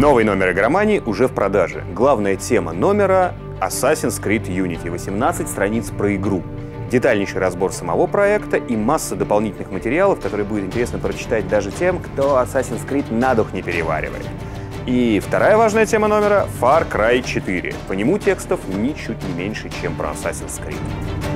Новый номер игромании уже в продаже. Главная тема номера — Assassin's Creed Unity. 18 страниц про игру. Детальнейший разбор самого проекта и масса дополнительных материалов, которые будет интересно прочитать даже тем, кто Assassin's Creed на дух не переваривает. И вторая важная тема номера — Far Cry 4. По нему текстов ничуть не меньше, чем про Assassin's Creed.